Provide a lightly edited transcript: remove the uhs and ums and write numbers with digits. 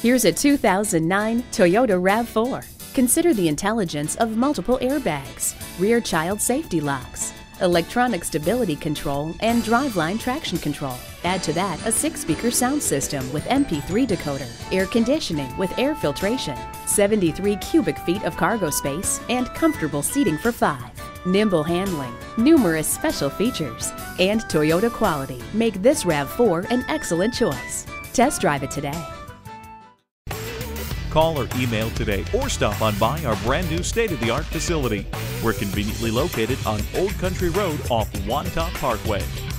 Here's a 2009 Toyota RAV4. Consider the intelligence of multiple airbags, rear child safety locks, electronic stability control, and driveline traction control. Add to that a 6-speaker sound system with MP3 decoder, air conditioning with air filtration, 73 cubic feet of cargo space, and comfortable seating for 5. Nimble handling, numerous special features, and Toyota quality make this RAV4 an excellent choice. Test drive it today. Call or email today or stop on by our brand new state-of-the-art facility. We're conveniently located on Old Country Road off Wantagh Parkway.